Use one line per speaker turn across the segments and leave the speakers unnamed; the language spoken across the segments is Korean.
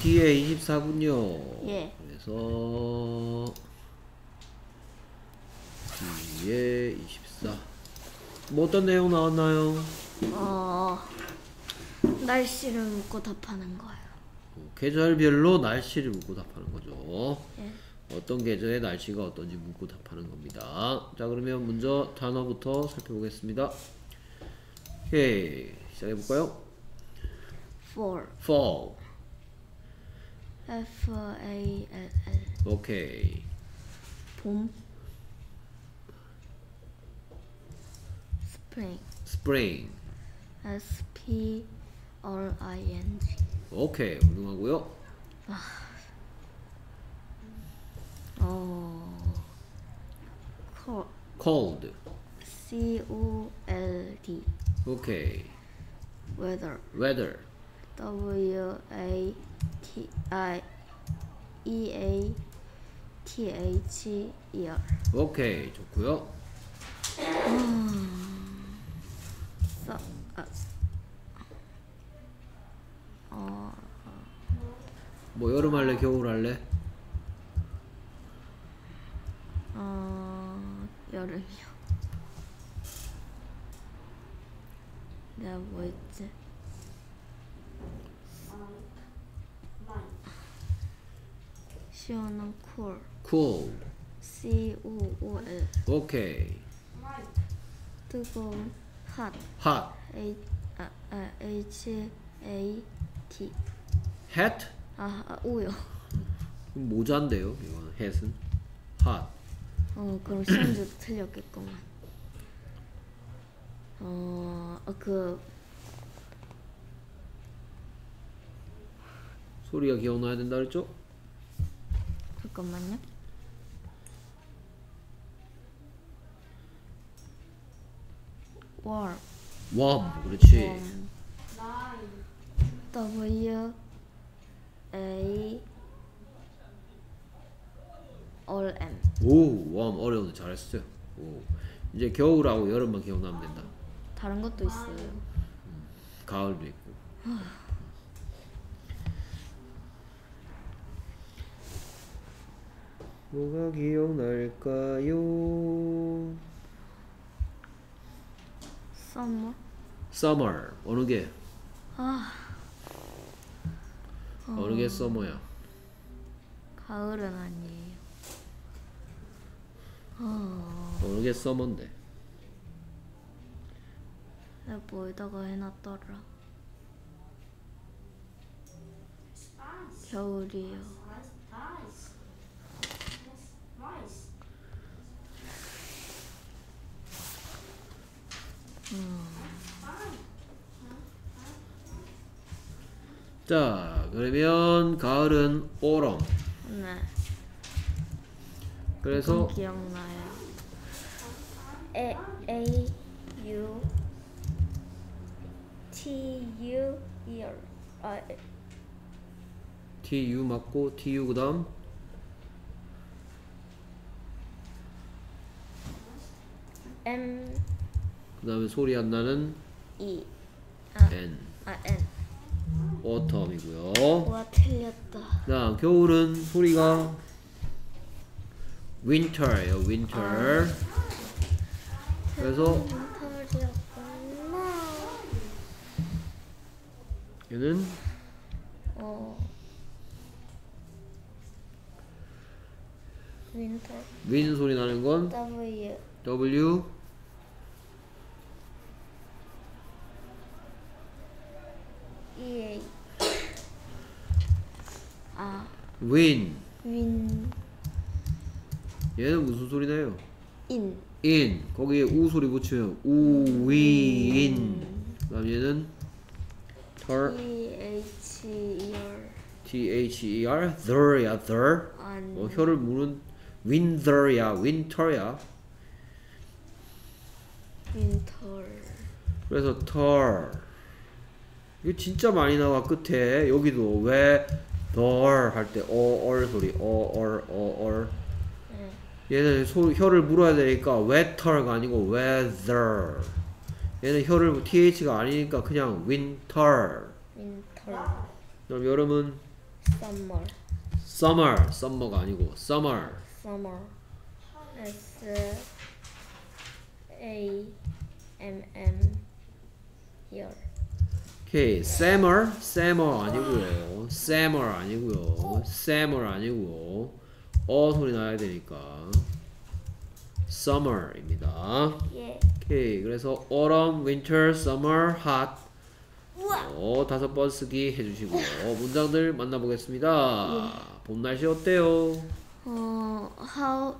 뒤에 24군요.
예.
그래서 뒤에 24. 뭐 어떤 내용 나왔나요?
날씨를 묻고 답하는 거예요.
계절별로 날씨를 묻고 답하는 거죠.
예.
어떤 계절의 날씨가 어떤지 묻고 답하는 겁니다. 자, 그러면 먼저 단어부터 살펴보겠습니다. 오케이, 시작해볼까요?
Fall.
Fall.
F-A-L-L.
오케이.
봄. Spring.
Spring.
S-P-R-I-N-G.
오케이, 훌륭하고요.
Cold.
Cold.
C-O-L-D.
오케이.
Weather.
Weather.
W-A-T-I-E-A-T-H-E-R.
오케이, 좋고요. 뭐 여름 할래, 겨울 할래?
여름이요. 내가 뭐 했지? 시원한 cool.
Cool.
C-O-O-L.
오케이.
뜨거운 hot.
Hot.
H-A-T.
Hat?
오요.
모자인데요, 이거는 hat은. Hot.
그럼 시험지도 틀렸겠구만.
소리가 기억나야 된다 그랬죠?
잠깐만요. warm.
Warm. 그렇지.
W-A-R-M.
오, warm. 어려운데 잘했어요. 오. 이제 겨울하고 여름만 기억나면 된다.
다른 것도 있어요.
가을도 있고. 뭐가 기억날까요?
summer.
Summer. 어느 게? 어느 게 summer야?
가을은 아니에요.
어느 게 summer인데?
내가 뭐에다가 해놨더라. 겨울이요.
자, 그러면 가을은 autumn.
네.
그래서
그건 기억나요. A-U-T-U-E-R.
TU 맞고 TU 그다음
M
그다음에 소리 안 나는
E
N.
N.
autumn이고요.
와 틀렸다.
자, 겨울은 소리가 winter예요. winter. 그래서
털이었구나.
얘는
윈터.
win 소리 나는 건
W
W
E A
win.
윈
얘는 무슨 소리 나요?
인
in. 거기에 우 소리 붙이면 우 win. 그다음 얘는 ter
T-H-E-R.
there야 there.
아니.
혀를 무는 winter야 winter야.
윈터.
그래서 ter. 이거 진짜 많이 나와 끝에. 여기도 왜 there 할 때 or 소리 or. 얘는 혀를 물어야 되니까 wetter가 아니고 weather. 얘는 th가 아니니까 그냥 winter.
윈터.
그럼 여름은
summer.
summer가 아니고 summer.
summer. S A M M here.
오케이, summer 아니고요. summer 아니고 소리 나야 되니까 summer입니다.
예.
오케이, 그래서 autumn, winter, summer, hot.
우와.
5번 쓰기 해주시고요. 문장들 만나보겠습니다. 봄 날씨 어때요?
How's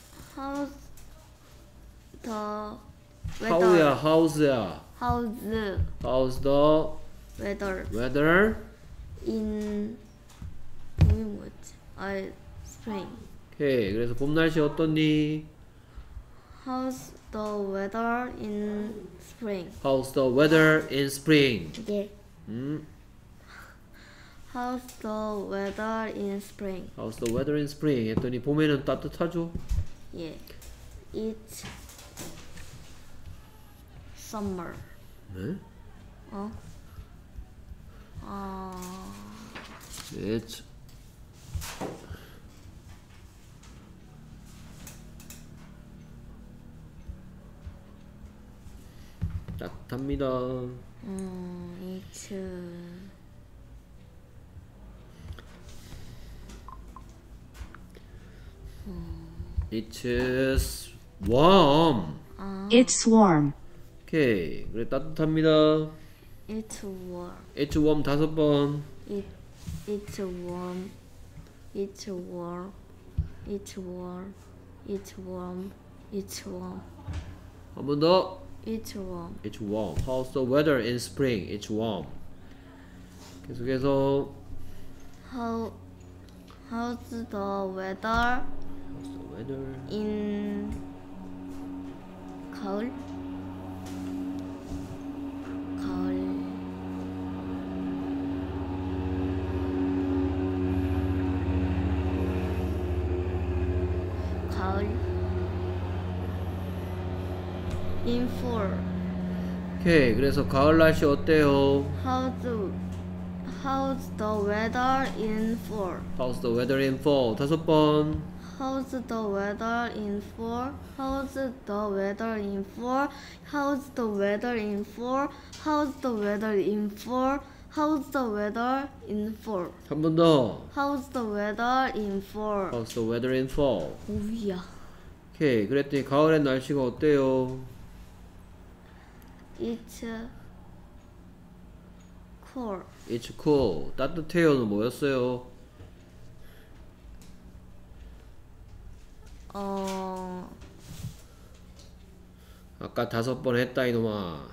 the weather?
how야, hows야.
How's
how's the
weather
weather?
in 뭐였지? spring.
오케이, 그래서 봄 날씨 어떻니?
How's the weather in spring?
how's the weather in spring?
예.
음,
How's the weather in spring?
how's the weather in spring? 했더니 봄에는 따뜻하죠?
예. It's summer.
네? It's 따뜻합니다.
It's
It's warm.
It's warm.
오케이, 그래 따뜻합니다.
It's warm.
It's warm 5번.
It's warm. It's warm. It's warm. It's warm. It's warm.
한 번 더.
It's warm.
It's warm. How's the weather in spring? It's warm. 계속해서
How's the weather
How's the weather?
in 가을? 가을 in fall.
오케이, 그래서 가을 날씨 어때요?
How's the weather in fall?
How's the weather in fall? 5번.
How's the weather in fall? How's the weather in fall? How's the weather in fall? How's the weather in fall? How's the weather in fall?
한 번 더.
How's the weather in fall?
How's the weather in fall?
오야.
오케이, 그랬더니 가을엔 날씨가 어때요?
It's cold.
It's cool. 따뜻해요는 뭐였어요? 아까 5번 했다 이놈아.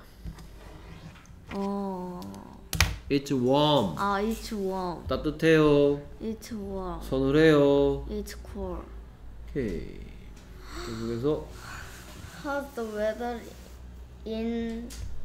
It's warm.
It's warm.
따뜻해요.
It's warm.
서늘해요.
It's cold.
오케이. 계속해서
How's the weather in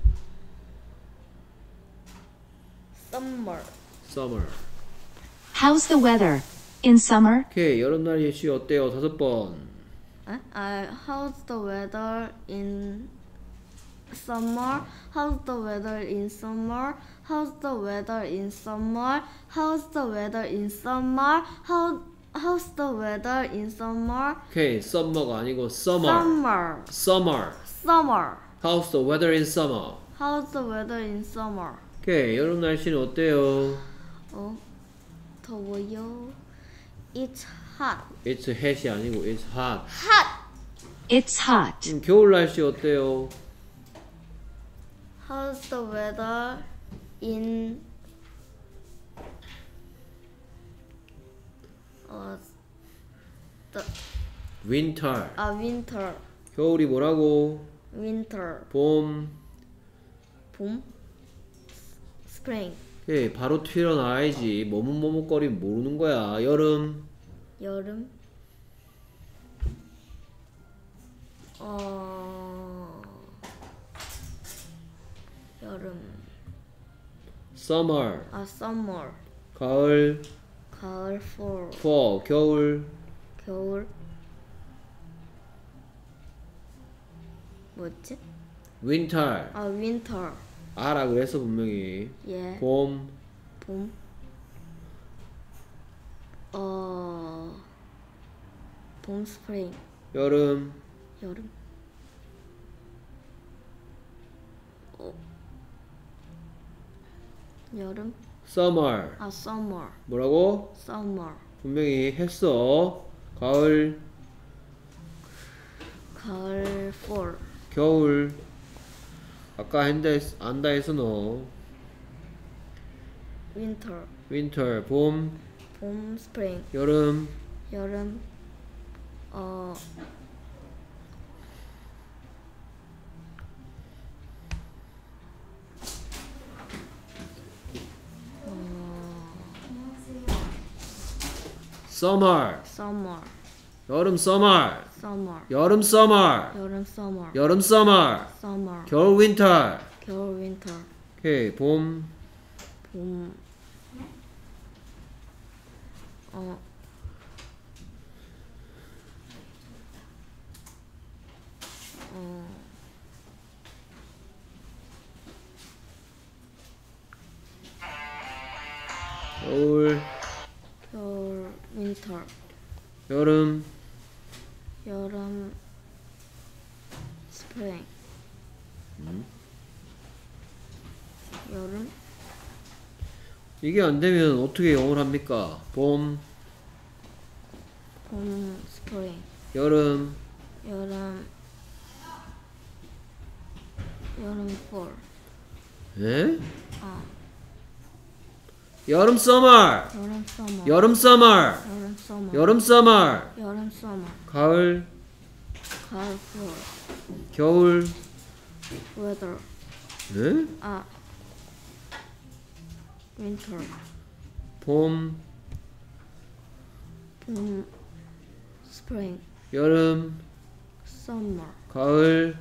summer?
summer.
How's the weather in summer?
오케이, 여름 날씨 어때요? 5번.
How's the weather in summer? How's the weather in summer? How's the weather in summer? How's the weather in summer? How's the weather in summer?
오케이, summer가 아니고 summer.
Summer.
summer.
Summer.
How's the weather in summer?
How's the weather in summer?
오케이, 여름 날씨는 어때요?
더워요. It's hot.
It's hot이 아니고 it's hot.
It's hot.
겨울 날씨 어때요?
How's the weather in the
winter.
winter?
겨울이 뭐라고?
Winter.
봄.
봄? Spring.
오케이, 바로 튀어나와야지. 머뭇머뭇거리면 모르는 거야. 여름.
여름. 여름.
summer.
Summer.
가을.
가을. Fall.
fall. 겨울.
겨울. 뭐지?
winter.
Winter.
알아 그랬어 분명히.
예.
봄.
봄. 봄, 스프링.
여름,
여름. 여름.
summer.
아, summer.
뭐라고?
summer.
분명히 했어. 가을,
가을, fall.
겨울. 아까 안다 했어 너.
winter.
winter, 봄,
봄, spring.
여름,
여름.
summer.
summer.
여름 summer.
summer.
여름 summer.
여름, summer.
여름 summer.
summer.
겨울 winter.
겨울, winter.
오케이. 봄,
봄.
겨울,
겨울, winter.
여름,
여름, spring. 여름,
이게 안 되면 어떻게 영어를 합니까? 봄,
봄, spring.
여름,
여름, 여름, fall.
에?
아,
여름 summer.
여름, summer.
여름 summer.
여름, summer.
여름 summer.
여름, summer.
가을,
가을, fall.
겨울,
weather.
에?
아, winter.
봄,
봄, spring.
여름,
summer.
가을,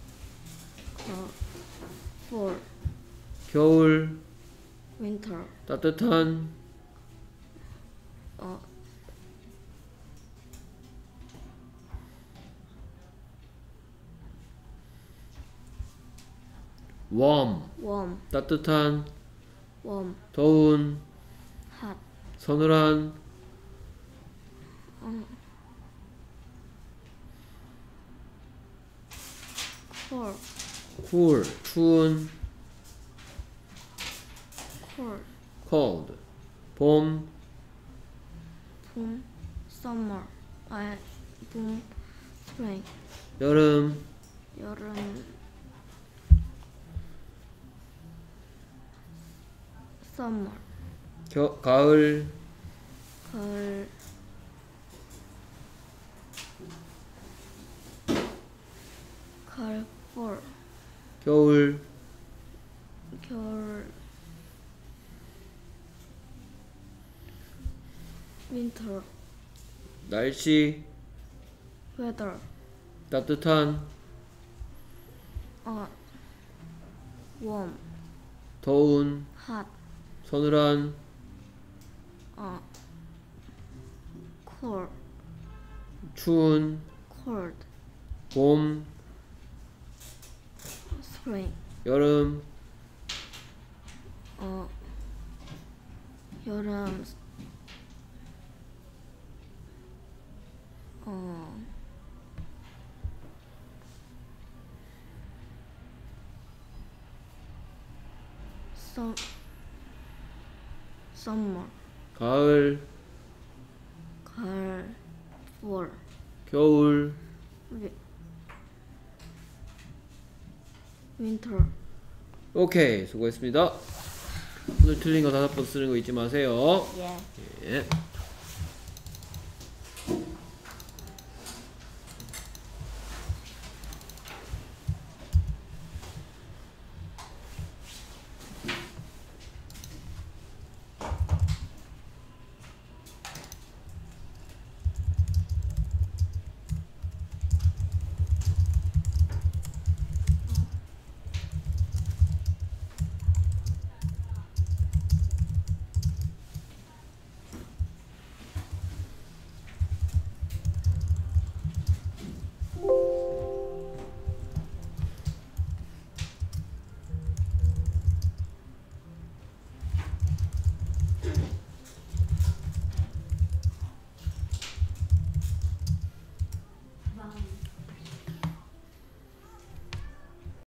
fall.
겨울,
winter.
따뜻한, warm,
warm.
따뜻한,
warm.
더운,
hot.
서늘한,
cold.
cool, 추운,
cold.
cold, 봄,
봄, summer. 아, 봄, spring.
여름,
여름, summer.
가을,
가을, 가을, fall.
겨울,
겨울, winter.
날씨,
weather.
따뜻한,
warm.
더운,
hot.
서늘한,
cold.
추운,
cold.
봄,
spring.
여름,
여름, summer.
가을,
가을, fall.
겨울.
winter.
오케이, 수고했습니다. 오늘 틀린 거 5번 쓰는 거 잊지 마세요.
예.
예.